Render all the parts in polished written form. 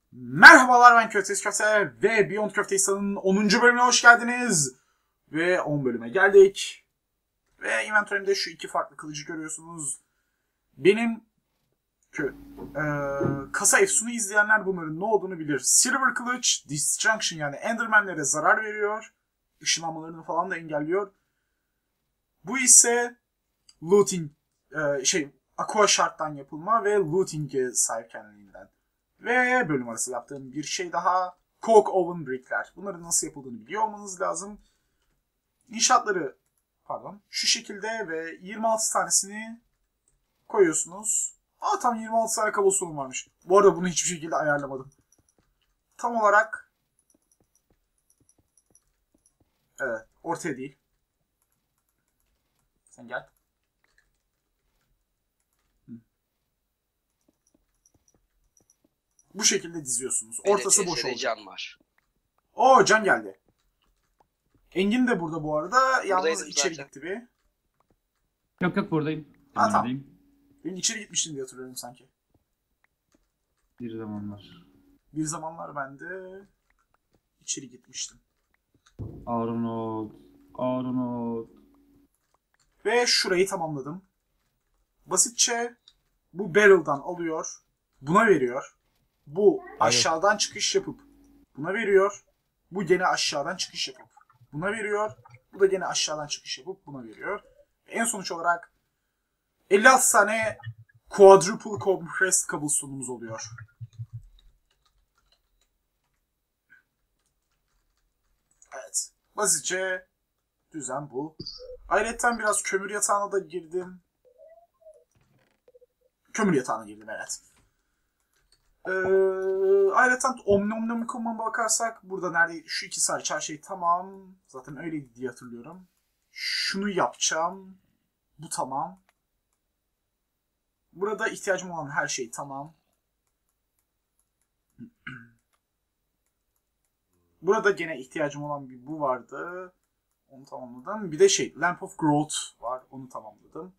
Merhabalar, ben Köfteyiz Köfte ve Beyond Köfteyiz'in 10. bölümüne hoş geldiniz. Ve 10 bölüme geldik. Ve inventörümde şu iki farklı kılıcı görüyorsunuz. Benim kasa efsunu izleyenler bunların ne olduğunu bilir. Silver kılıç, Disjunction yani Enderman'lere zarar veriyor. Işınlanmalarını falan da engelliyor. Bu ise looting, aqua shard'dan yapılma ve looting'e sahip kendiliğinden. Ve bölüm arası yaptığım bir şey daha. Coke Oven Brick'ler. Bunların nasıl yapıldığını biliyor olmanız lazım. İnşaatları şu şekilde ve 26 tanesini koyuyorsunuz. Tam 26 tane kablosunum varmış. Bu arada bunu hiçbir şekilde ayarlamadım. Tam olarak evet, ortaya değil. Sen gel. Bu şekilde diziyorsunuz. Ortası boş olacak. Can var. Oo, Can geldi. Engin de burada bu arada. Yalnız içeri zaten gitti bir. Yok buradayım. Tamam. Ben içeri gitmiştim diye hatırlıyorum sanki. Bir zamanlar. Bir zamanlar ben de içeri gitmiştim. Arnold. Ve şurayı tamamladım. Basitçe bu barrel'dan alıyor. Buna veriyor. Bu aşağıdan çıkış yapıp buna veriyor. Bu gene aşağıdan çıkış yapıp buna veriyor. Bu da gene aşağıdan çıkış yapıp buna veriyor. En sonuç olarak 56 tane quadruple compressed cobblestone'umuz oluyor. Evet. Basitçe düzen bu. Ayrıca biraz kömür yatağına da girdim. Kömür yatağına girdim, evet. Ayrıca Omnium'a bakarsak burada nerede şu ikisi hariç her şey tamam. Zaten öyleydi diye hatırlıyorum. Şunu yapacağım. Bu tamam. Burada ihtiyacım olan her şey tamam. Burada gene ihtiyacım olan bir bu vardı. Onu tamamladım. Bir de Lamp of Growth var. Onu tamamladım.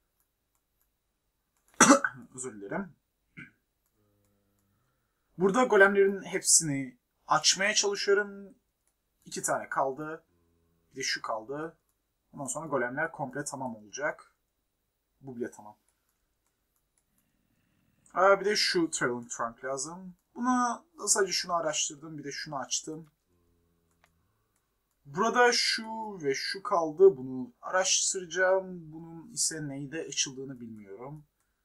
Özür dilerim. Burada golemlerin hepsini açmaya çalışıyorum. 2 tane kaldı. Bir de şu kaldı. Ondan sonra golemler komple tamam olacak. Bu bile tamam. Bir de şu Traveling Trunk lazım. Buna sadece şunu araştırdım. Bir de şunu açtım. Burada şu ve şu kaldı. Bunu araştıracağım. Bunun ise neyde açıldığını bilmiyorum.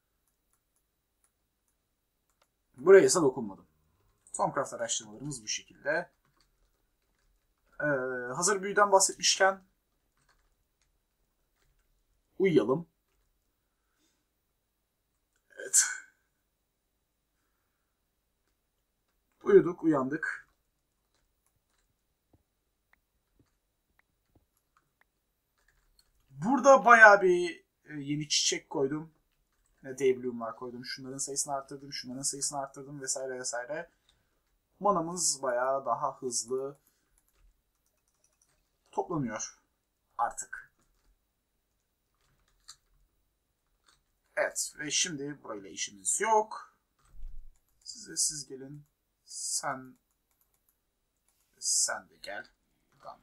Buraya ise dokunmadım. Stormcraft araştırmalarımız bu şekilde. Hazır büyüden bahsetmişken uyuyalım. Evet. Uyuduk, uyandık. Burada bayağı bir yeni çiçek koydum. Daybloom'lar koydum. Şunların sayısını arttırdım, şunların sayısını arttırdım vesaire vesaire. Manamız bayağı daha hızlı toplanıyor artık. Evet ve şimdi burayla işimiz yok. Siz gelin. Sen de gel. Tamam.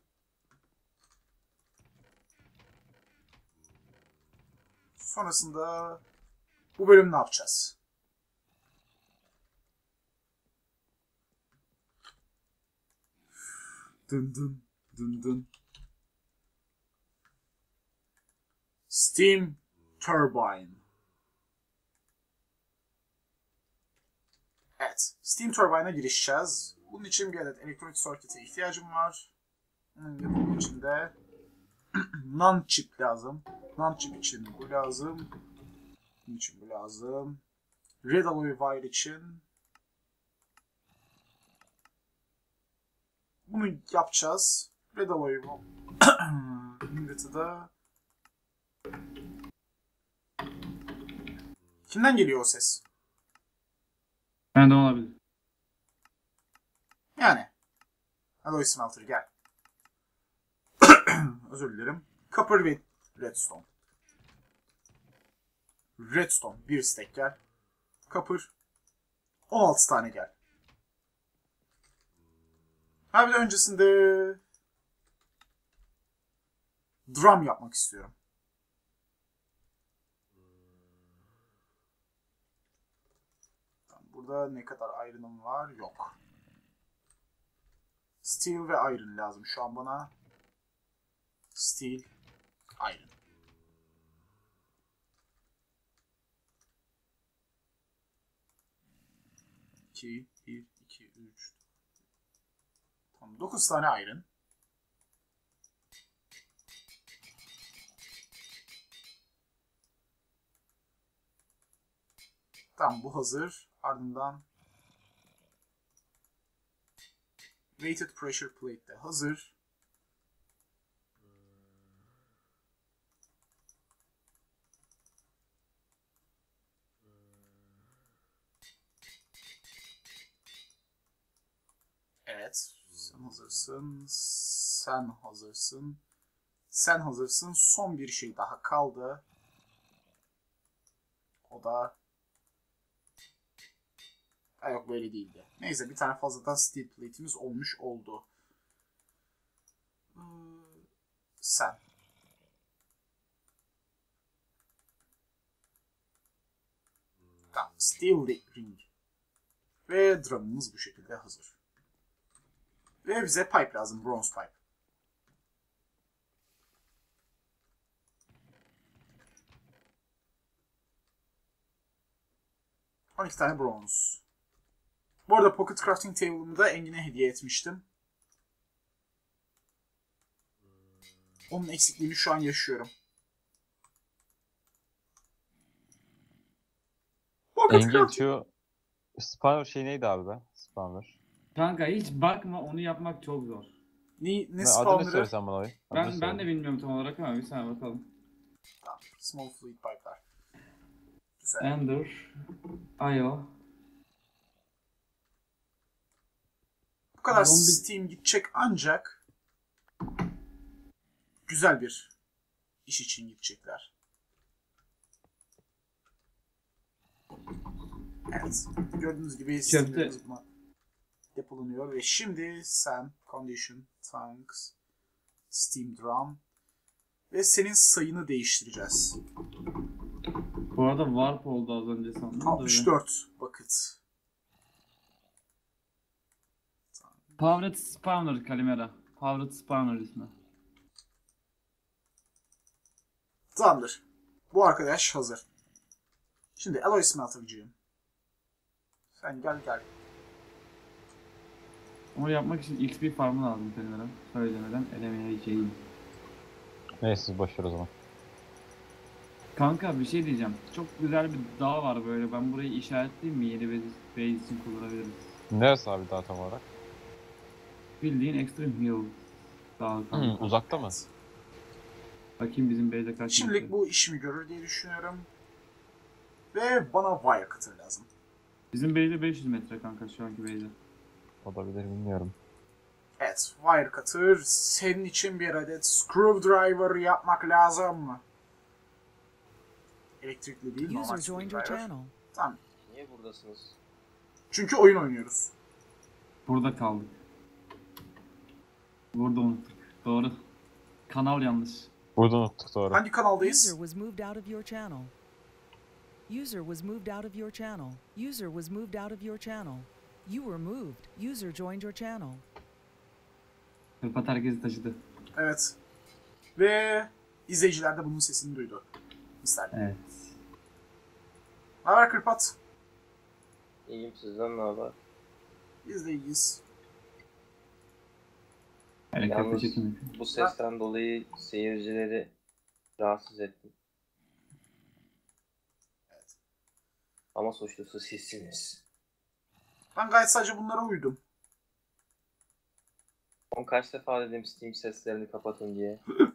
Sonrasında bu bölüm ne yapacağız? Dın dın dın dın. Steam Turbine. Evet, Steam Turbine'a girişeceğiz. Bunun için bir adet elektronik circuit'e ihtiyacım var. Bunun yapımı için de non-chip lazım. Non-chip için bu lazım. Bunun için bu lazım. Red Alloy Wire için bunu yapacağız. Red Alloy milleti de kimden geliyor o ses? Benden olabilir. Yani. Alloy Smelter gel. Özür dilerim. Copper ve Redstone. Redstone 1 stack gel. Copper 16 tane gel. Ha bir de öncesinde drum yapmak istiyorum. Burada ne kadar iron'ım var? Yok. Steel ve iron lazım şu an bana. Steel, iron. İki, bir, iki, üç. Tamam, 9 tane iron. Tamam, bu hazır. Ardından weighted pressure plate de hazır. Evet. Sen hazırsın. Sen hazırsın. Sen hazırsın. Son bir şey daha kaldı. O da... Ha yok, böyle değildi. Neyse, bir tane fazladan steel plate'imiz olmuş oldu. Sen. Tamam. Steel ring. Ve drum'ımız bu şekilde hazır. Ve bize pipe lazım. Bronze pipe. ...12 tane bronze. Bu arada Pocket Crafting Table'ımı da Engin'e hediye etmiştim. Onun eksikliğini şu an yaşıyorum. Engin şu spawner şey neydi abi be? Spawner. Kanka hiç bakma, onu yapmak çok zor. Ne Adını spawner'ı? söylesen bana oyun. Ben de bilmiyorum tam olarak ama bir saniye bakalım. Tamam. Small fluid pipe'lar. Güzel. Ender, IO. Bu kadar Zombi- Steam gidecek ancak güzel bir iş için gidecekler. Evet. Gördüğünüz gibi Steam'lerimiz buna depolanıyor ve şimdi sen Condition, Tanks, Steam Drum ve senin sayını değiştireceğiz. Bu arada warp oldu az önce sandım. 64 bucket. Powered Spawner Kalimera. Powered Spawner ismi. Tamamdır. Bu arkadaş hazır. Şimdi Alloy Smelter'cığım. Sen gel. Onu yapmak için XP farmı lazım Kalimera. Söylemeden elemeyeceğim. Neyse siz boşver o zaman. Kanka bir şey diyeceğim. Çok güzel bir dağ var böyle. Ben burayı işaretleyeyim mi? Yeni base için kullanabiliriz. Neresi abi daha tam olarak? Bildiğin Extreme Hill dağı kanka. Uzakta mı? Bakayım bizim base'e kaç Şimdilik metre. bu işimi görür diye düşünüyorum. Ve bana wire cutter lazım. Bizim base'e 500 metre kanka şu anki base'e. Olabilir bilmiyorum. Evet, wire cutter. Senin için bir adet screwdriver yapmak lazım. Elektrikli değil, normal User joined your screwdriver. channel. Tamam. Niye buradasınız? Çünkü oyun oynuyoruz. Burada kaldık. Burada unuttuk. Doğru. Kanal yanlış. Burada unuttuk doğru. Hangi kanaldayız? User was moved out of your channel. User was moved out of your channel. User was moved out of your channel. You were moved. User joined your channel. Kırpat herkesi taşıdı. Evet. Ve izleyiciler de bunun sesini duydu. İsterdim. Evet. Ne haber Kırpat? İyiyim, sizden ne haber? Biz de iyiyiz. Öyle kafa Yalnız çekimi. bu sesten dolayı seyircileri rahatsız ettim. Evet. Ama suçlusu sizsiniz. Ben gayet sadece bunlara uydum. On kaç defa dedim Steam seslerini kapatın diye.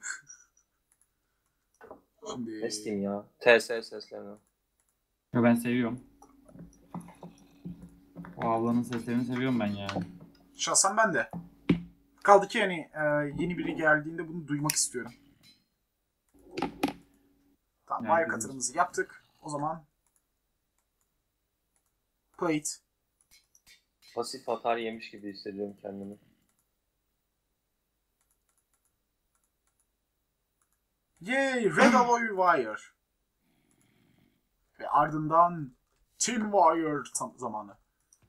Şimdi... Ne Steam ya? TS seslerini. Ya ben seviyorum. O ablanın seslerini seviyorum ben yani. Şahsen ben de. Kaldı ki yani yeni biri geldiğinde bunu duymak istiyorum. Tamam, Yani wire cutter'ımızı yaptık. O zaman plate. Pasif atar yemiş gibi hissediyorum kendimi. Yay! Red Alloy Wire. Ve ardından Tin Wire zamanı.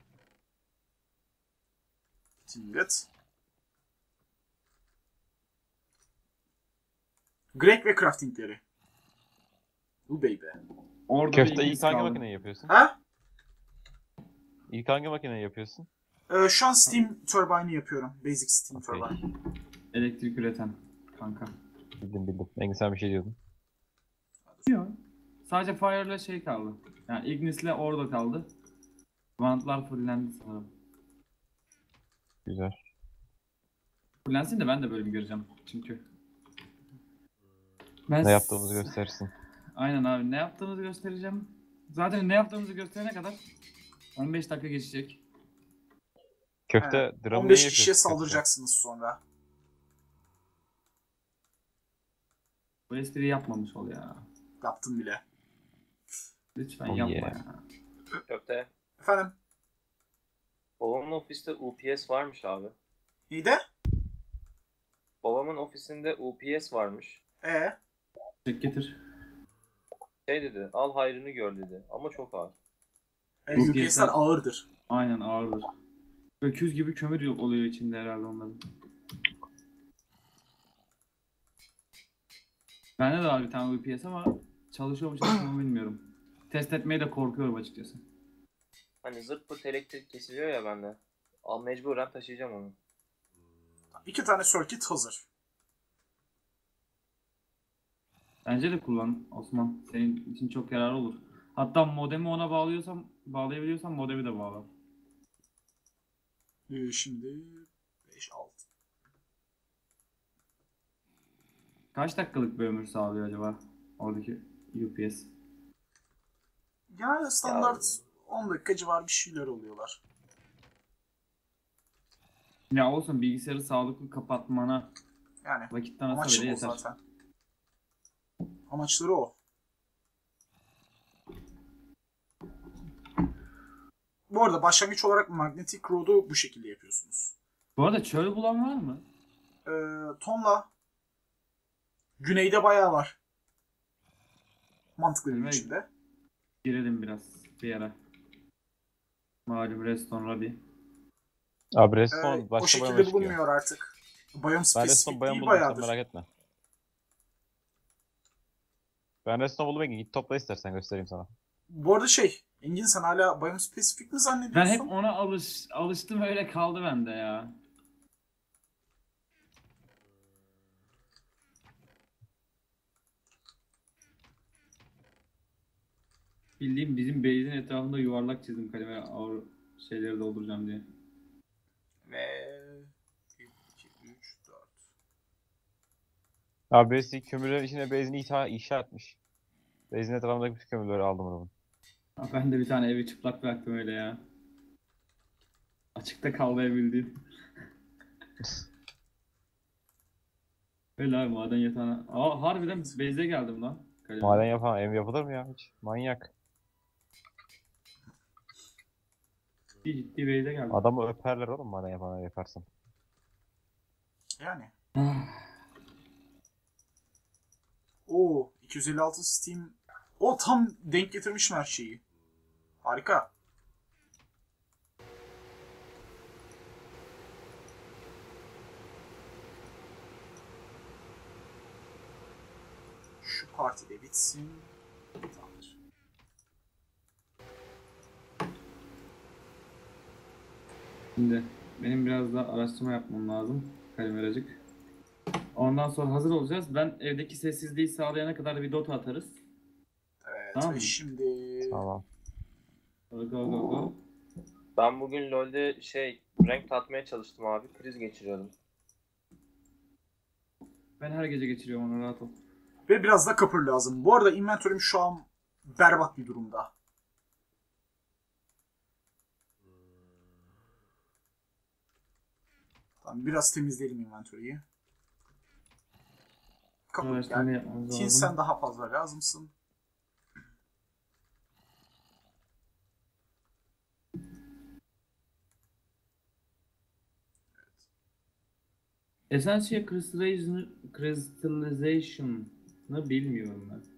Tinlet. Greg ve craftingleri. Bu baby. Orada Köfte bir ilk ikimiz hangi kaldı. makineyi yapıyorsun? Ha? İlk hangi makineyi yapıyorsun? Şu an Steam Turbine'ı yapıyorum. Basic Steam Okey. Turbine. Elektrik üreten kanka. Bildim. Engin sen bir şey diyordun. Yok. Sadece Fire'la şey kaldı. Yani Ignis'le orada kaldı. Vantlar fullendi sanırım. Güzel. Fullensin de ben de bölüm göreceğim çünkü. Ben Ne yaptığımızı gösterirsin. Aynen abi, ne yaptığımızı göstereceğim. Zaten ne yaptığımızı gösterene kadar 15 dakika geçecek. Köfte Evet. dramını 15 yapıyorsun kişiye köfte. saldıracaksınız sonra. Bu espriyi yapmamış ol ya. Yaptım bile. Lütfen Oh yapma yeah. ya. Köfte. Efendim? Babamın ofiste UPS varmış abi. Neydi? Babamın ofisinde UPS varmış. Çek getir. Şey dedi, al hayrını gör dedi. Ama çok ağır. UPS'ler ağırdır. Aynen, ağırdır. Öküz gibi kömür oluyor içinde herhalde onların. Bende de var bir tane UPS ama çalışıyor mu çalışmıyor mu bilmiyorum. Test etmeye de korkuyorum açıkçası. Hani zırt pırt elektrik kesiliyor ya bende. Al mecburen taşıyacağım onu. 2 tane circuit hazır. Bence de kullan Osman. Senin için çok yararlı olur. Hatta modemi ona bağlayabiliyorsam modemi de bağla. Şimdi 5, 6. Kaç dakikalık bir ömür sağlıyor acaba oradaki UPS? Yani standart 10 dakika civarı bir şeyler oluyorlar. Ya olsun, bilgisayarı sağlıklı kapatmana Yani vakit tanısa amaçları bile o yeter. zaten. Amaçları o. Bu arada başlangıç olarak Magnetic Road'u bu şekilde yapıyorsunuz. Bu arada çöl bulan var mı? Tonla güneyde bayağı var. Mantıklı bir Evet. biçimde. Girelim biraz bir ara. Malum Reston Rabi. Abi Reston O başka bayama şekilde çıkıyor. bulunmuyor artık. Bayım Ben spesifik Reston bayam değil buldum sen bayağıdır. merak etme. Ben Reston buldum Engin, git topla istersen göstereyim sana. Bu arada Engin sen hala bayım spesifik mi Ben zannediyorsun? hep ona alıştım, öyle kaldı bende ya. Bildiğim bizim base'in etrafında yuvarlak çizdim kaleme, ağır şeyleri dolduracağım diye. Ve 1, 2, 3, 4. Abi birisi kömürlerin içine bezini inşa etmiş. Bezin etrafındaki bütün kömürleri aldım onu. Ha, ben de bir tane evi çıplak bıraktım öyle ya. Açıkta kaldı ev bildiğin. Öyle abi, maden yatağına. Aa, harbiden base'e geldim lan. Kaleme. Maden yapan ev yapılır mı ya hiç? Manyak. Ciddi base'e geldim. Adamı öperler oğlum maden yapan ev yaparsın. Yani. Ah, O 256 Steam. O tam denk getirmişim her şeyi. Harika. Şu parti de bitsin. Tamamdır. Şimdi benim biraz daha araştırma yapmam lazım. Kalimeracık. Ondan sonra hazır olacağız. Ben evdeki sessizliği sağlayana kadar bir dota atarız. Evet Tamam ve mı? şimdi Tamam. Go go go go. Ben bugün LoL'de renk tatmaya çalıştım abi. Kriz geçiriyordum. Ben her gece geçiriyorum onu, rahat ol. ve biraz da kapır lazım. Bu arada inventörüm şu an berbat bir durumda. Tamam, biraz temizleyelim inventörü. Kapır Araştırma gel. yapmamız Tin lazım. sen daha fazla lazımsın. Essential Crystallization yaptığını bilmiyorum ben.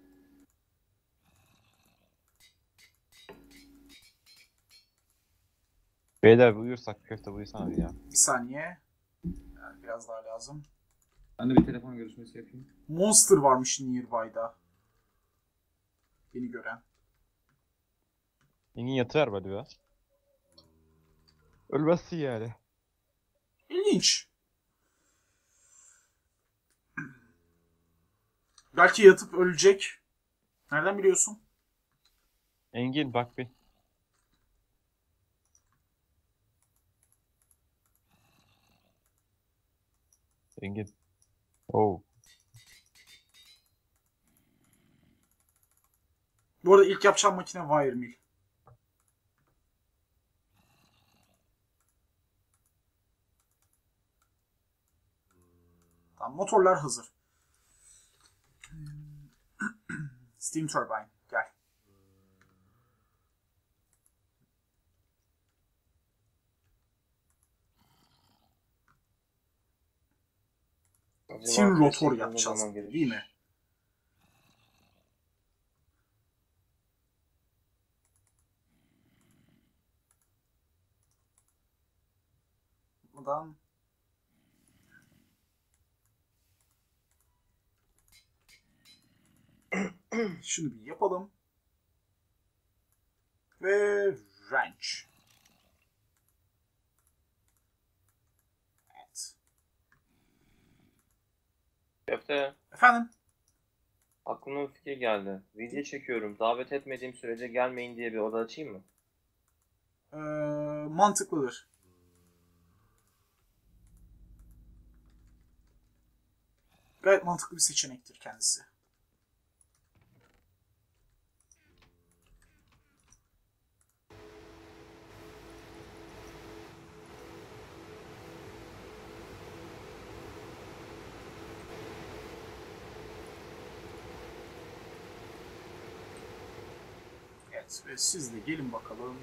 Beyler uyursak köfte buyursana bir ya. Bir saniye. Yani biraz daha lazım. Ben de bir telefon görüşmesi yapayım. Monster varmış nearby'da. Beni gören. Engin yatıver böyle biraz. Ölmezsin yani. İlginç. Belki yatıp ölecek. Nereden biliyorsun? Engin bak bir. Engin. Oh. Bu arada ilk yapacağım makine wire mill. Tamam, motorlar hazır. Steam turbine gel. Acaba Tin rotor kesinlikle ne yapacağız zaman gelir? değil mi? Buradan şunu bir yapalım. Ve wrench. Evet. Köfte, Efendim? aklıma bir fikir geldi. Video çekiyorum. Davet etmediğim sürece gelmeyin diye bir oda açayım mı? Ee, mantıklıdır. Gayet mantıklı bir seçenektir kendisi. Evet ve siz de gelin bakalım.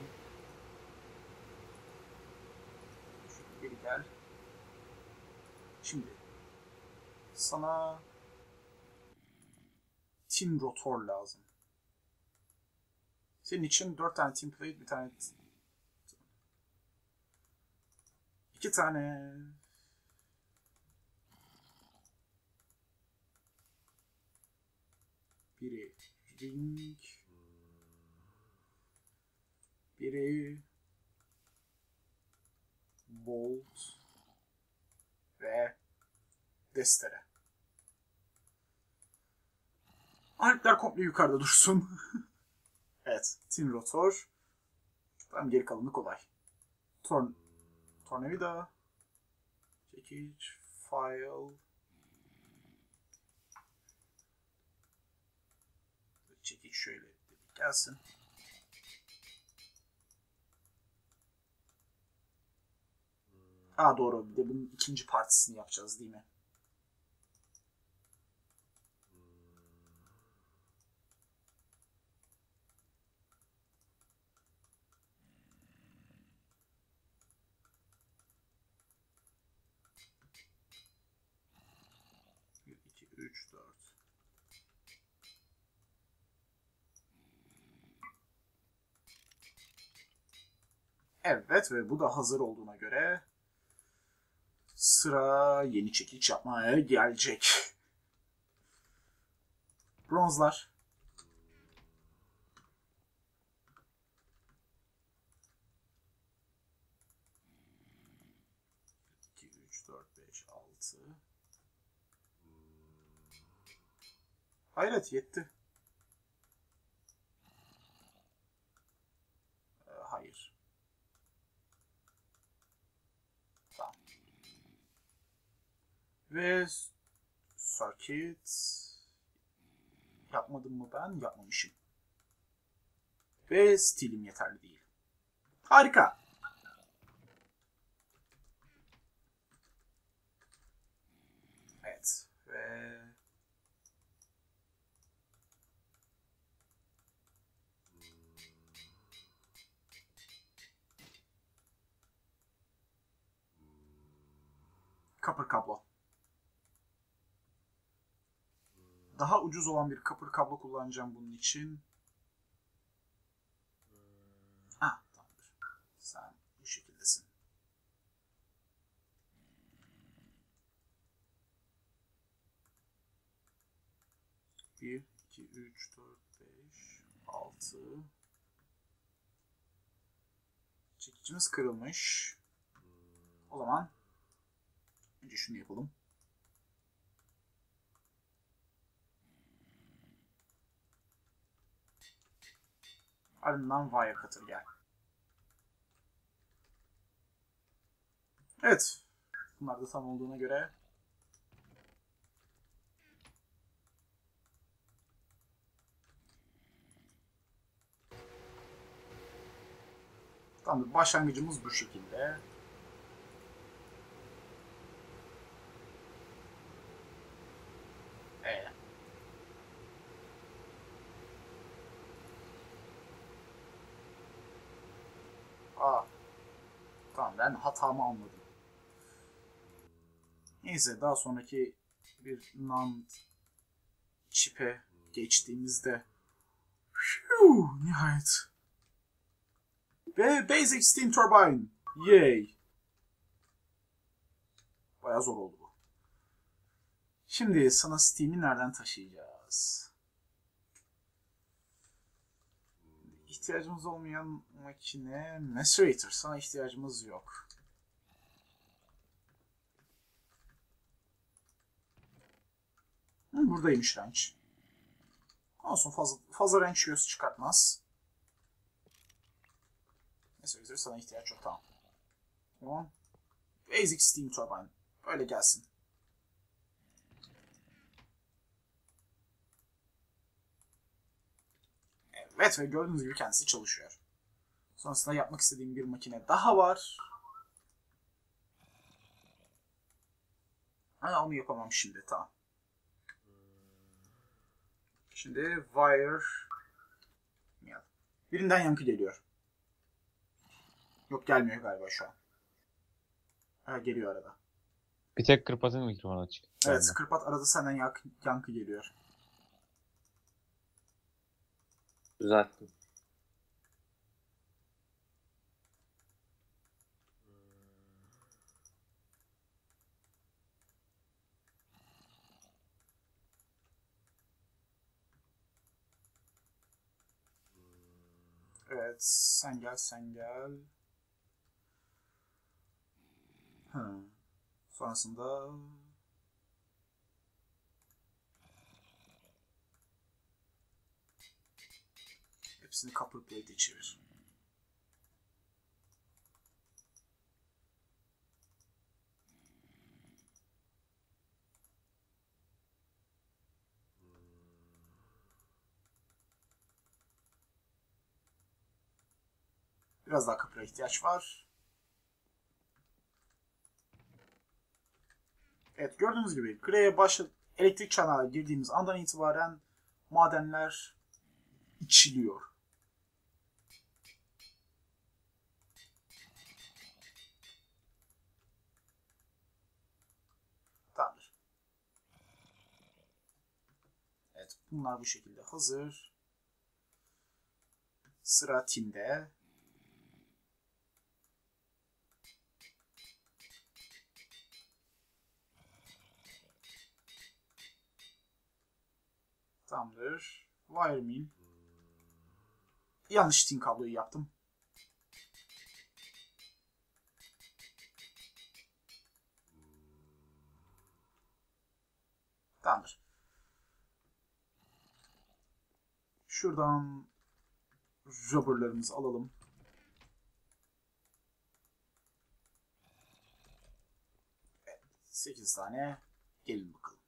Şöyle geri gel. Şimdi sana tin rotor lazım. Senin için 4 tane tin plate, bir tane 2 tane biri ring, biri bolt ve destere. Aletler komple yukarıda dursun. Evet, tin rotor. Tamam, geri kalanı kolay. Tornavida, çekiç, file, çekiç şöyle gelsin. Doğru, bir de bunun ikinci partisini yapacağız değil mi? Bir, iki, üç, dört. Evet ve bu da hazır olduğuna göre sıra yeni çekiç yapmaya gelecek. Bronzlar. 2, 3, 4, 5, 6. Hayret, yetti. Hayır. Tamam. Ve circuit yapmadım mı ben? Yapmamışım. Ve stilim yeterli değil. Harika. Evet. Ve kapır kablo. Daha ucuz olan bir copper kablo kullanacağım bunun için. Tamamdır. Sen bu şekildesin. Bir, iki, üç, dört, beş, 6. Çekicimiz kırılmış. O zaman önce şunu yapalım. Ardından wire cutter gel. Evet. Bunlar da tam olduğuna göre tamamdır. Başlangıcımız bu şekilde. Evet. Tamam, ben hatamı anladım. Neyse, daha sonraki bir NAND çipe geçtiğimizde nihayet. Ve Basic Steam Turbine. Yay. Bayağı zor oldu bu. Şimdi sana Steam'i nereden taşıyacağız? İhtiyacımız olmayan makine Macerator. Sana ihtiyacımız yok. Buradaymış wrench. Olsun, fazla wrench göz çıkartmaz. Macerator sana ihtiyaç yok, tamam. Tamam. Basic Steam Turbine. Öyle gelsin. Evet, ve gördüğünüz gibi kendisi çalışıyor. Sonrasında yapmak istediğim bir makine daha var. Onu yapamam şimdi, tamam. Şimdi wire. Birinden yankı geliyor. Yok, gelmiyor galiba şu an. Geliyor arada. Bir tek Kırpat'ın mikrofonu açık. Evet, Bende. Kırpat arada senden yankı geliyor. Düzelttim. Evet, sen gel. Sonrasında hepsini copper plate'e çevir. Biraz daha copper'a ihtiyaç var. Evet, gördüğünüz gibi Grey'e elektrik çanağı girdiğimiz andan itibaren madenler içiliyor. Tamamdır. Evet, bunlar bu şekilde hazır. Sıra Tim'de. Tamamdır. Wire mill. Yanlış Tim kabloyu yaptım. Tamamdır. Şuradan rubberlarımızı alalım. Evet, 8 tane. Gelin bakalım.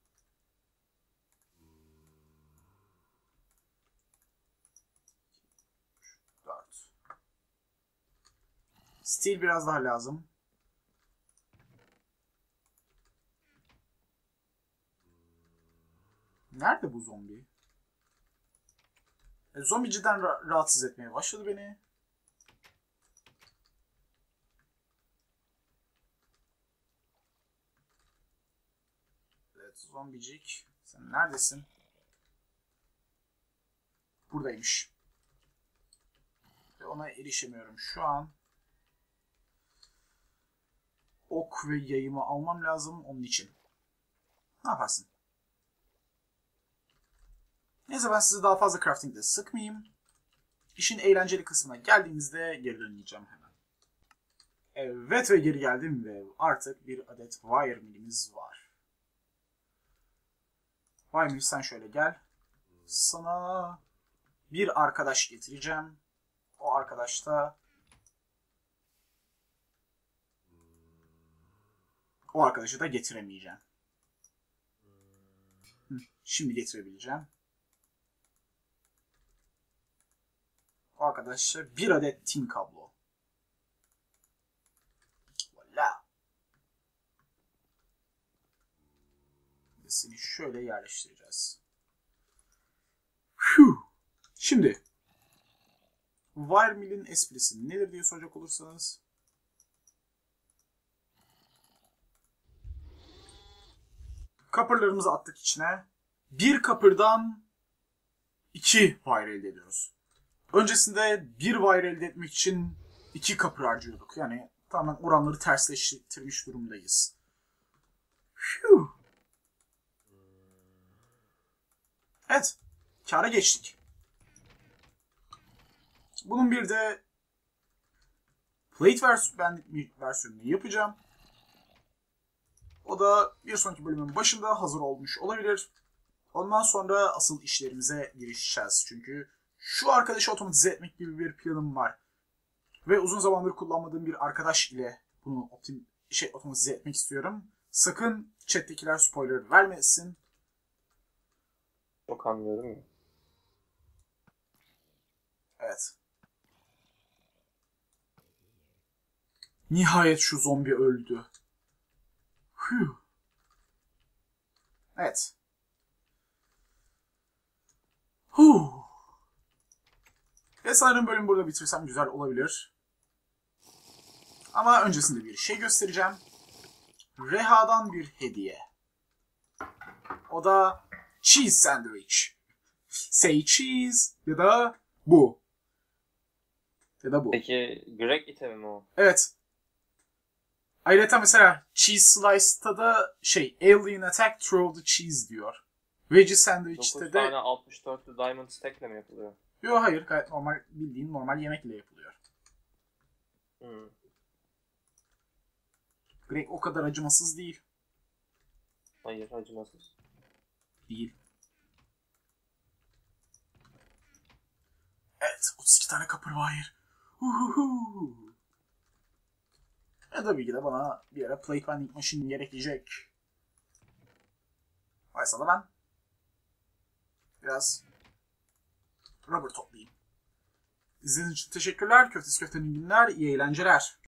Steel biraz daha lazım. Nerede bu zombi? Zombi cidden rahatsız etmeye başladı beni. Evet, zombicik. Sen neredesin? buradaymış. Ve ona erişemiyorum şu an. Ok ve yayımı almam lazım onun için. Ne yaparsın? Neyse ben sizi daha fazla crafting'de sıkmayayım. İşin eğlenceli kısmına geldiğimizde geri döneceğim hemen. Evet ve geri geldim ve artık bir adet wire mill'imiz var. Wire mill sen şöyle gel. Sana bir arkadaş getireceğim. O arkadaş da o arkadaşı da getiremeyeceğim. Şimdi getirebileceğim. O arkadaşa bir adet tin kablo. Voila. Ve seni şöyle yerleştireceğiz. Şimdi wire mill'in esprisi nedir diye soracak olursanız copper'larımızı attık içine. Bir copper'dan 2 wire elde ediyoruz. Öncesinde bir wire elde etmek için 2 copper harcıyorduk. Yani tamamen oranları tersleştirmiş durumdayız. Evet. Kâra geçtik. Bunun bir de plate versiyonunu yapacağım. O da bir sonraki bölümün başında hazır olmuş olabilir. Ondan sonra asıl işlerimize girişeceğiz. Çünkü şu arkadaşı otomatize etmek gibi bir planım var. Ve uzun zamandır kullanmadığım bir arkadaş ile bunu otomatize etmek istiyorum. Sakın chat'tekiler spoiler vermesin. Çok anlıyorum ya. Evet. Nihayet şu zombi öldü. Evet. Ve sanırım bölümü burada bitirsem güzel olabilir. Ama öncesinde bir şey göstereceğim. Reha'dan bir hediye. O da cheese sandwich. Say cheese ya da bu. Ya da bu. Peki Greg itemi mi o? Evet. Ayrıca mesela cheese slice'ta da alien attack throw the cheese diyor. Veggie 9 sandwich'te de tane 64'lü diamond stack'le mi yapılıyor? yok hayır gayet normal bildiğin normal yemekle yapılıyor. Greg o kadar acımasız değil. Hayır, acımasız. Değil. Evet 32 tane copper wire. Uhuhu. Tabii ki de bana bir ara plate bending machine gerekecek. Oysa da ben biraz rubber toplayayım. İzlediğiniz için teşekkürler. Köftesi köftenin günler. İyi eğlenceler.